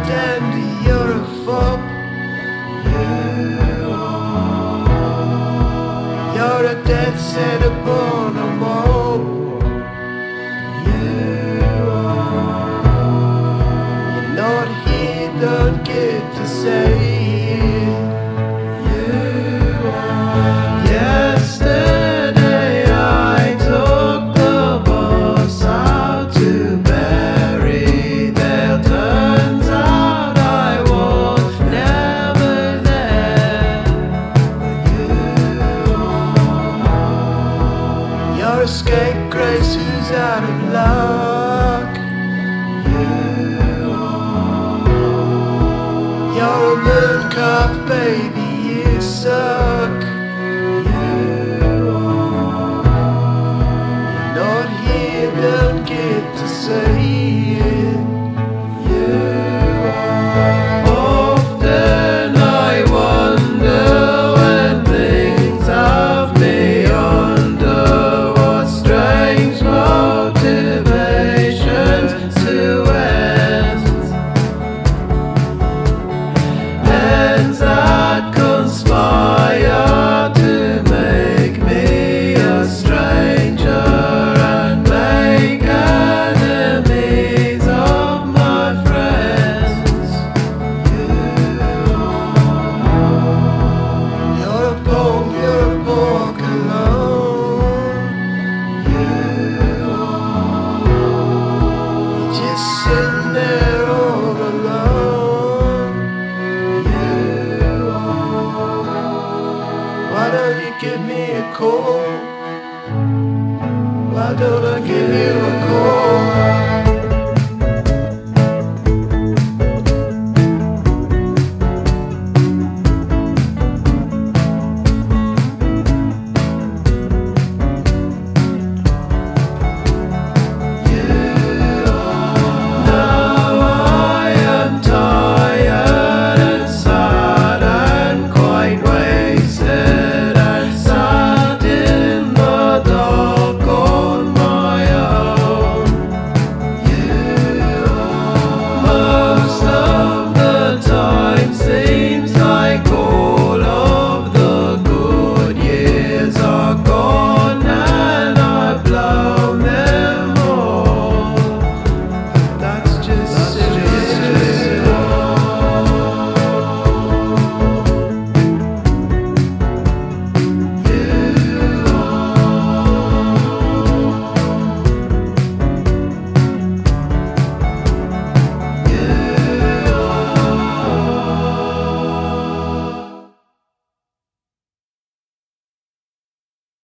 and you're a fool. You're a dead set upon a mold. You're not here, don't get to say it. Yesterday I took the bus out to Berriedale. Turns out I was never there. You're a scapegrace who's out of luck. You're a mooncalf, baby, you suck. You're not here, don't get to say it. Often I wonder when things have me under, what strange motivations to ends that conspire to make me a stranger and make enemies of my friends. You're a pong, you're a cologne. You're just sitting there all alone. Why don't you give me a call? Why don't I give you a call?